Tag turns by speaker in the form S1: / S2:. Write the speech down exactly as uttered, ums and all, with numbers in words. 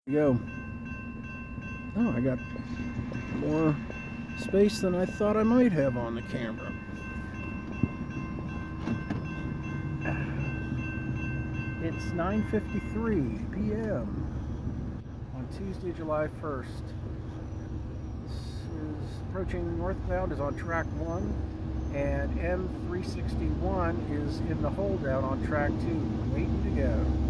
S1: Go. Oh, I got more space than I thought I might have on the camera. It's nine fifty-three p m on Tuesday, July first. This is approaching Northbound, is on track one, and M three sixty-one is in the holdout on track two, waiting to go.